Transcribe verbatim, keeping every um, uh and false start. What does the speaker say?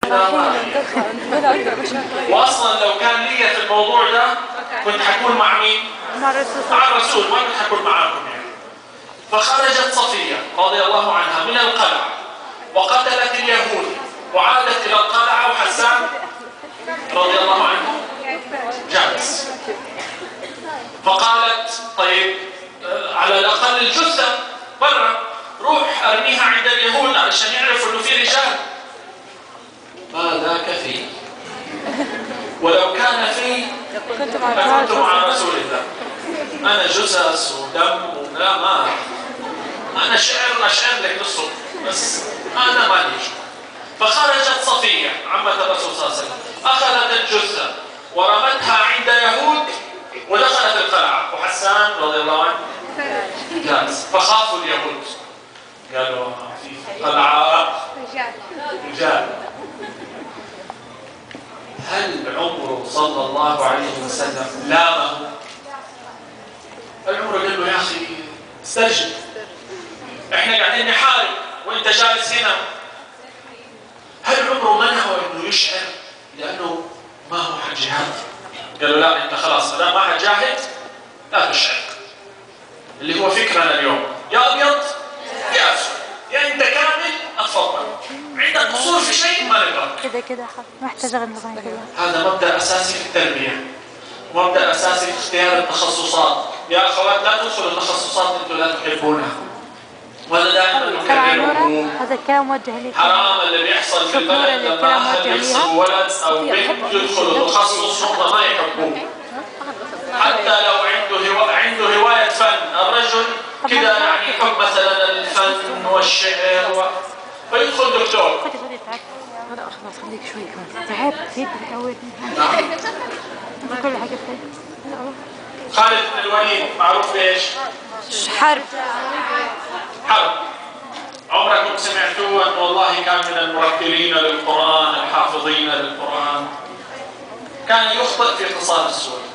واصلا لو كان لي في الموضوع ده كنت حكون مع مين؟ مع الرسول مع الرسول ما كنت حكون معاكم يعني. فخرجت صفية رضي الله عنها من القلعة وقتلت اليهود وعادت إلى القلعة، وحسان رضي الله عنه جالس. فقالت طيب على الأقل الجثة برا، روح أرميها عند اليهود علشان يعرفوا إنه في رجال. ما ذاك فيه، ولو كان فيه لكنت مع رسول الله. أنا جثث ودم ولا ما أنا شعر أشعر لك بالصوت بس أنا ما ليش. فخرجت صفية عمة الرسول صلى الله عليه وسلم، أخذت الجثة ورمتها عند يهود ودخلت القلعة، وحسان رضي الله عنه جالس. فخافوا اليهود، قالوا في قلعة رجال. هل عمره صلى الله عليه وسلم لامه؟ العمر قال له يا أخي استرجل، احنا قاعدين نحارب وانت جالس هنا. هل عمره منعه انه يشعر لانه ما هو حجهاد؟ قالوا لا، انت خلاص ما دام ما حتجاهد لا تشعر، اللي هو فكرنا اليوم، يا ابيض يا اسود، يا انت كامل اتفضل، عندك قصور في شيء ما نقدر كده كده محتاج اغني كده. هذا مبدا اساسي في التربيه، مبدا اساسي في اختيار التخصصات. يا اخوات لا تدخلوا تخصصات انتم لا تحبونها، وهذا دائما نكرره. هذا الكلام موجه لي. حرام اللي بيحصل في البلد لما اهل يفصلوا ولد او بنت يدخلوا تخصص هم ما يحبوه، حتى لو عنده هوا... عنده هوايه فن. الرجل كذا يعني يحب مثلا الفن والشعر و... فيدخل دكتور. هذا خلاص خليك شوي كمان. تعبت زيد الاول. كل حاجه فيه. خالد بن الوليد معروف بايش؟ حرب. حرب. عمركم سمعتوا أن والله كان من المرتلين للقرآن الحافظين للقرآن؟ كان يخطئ في اختصار السور.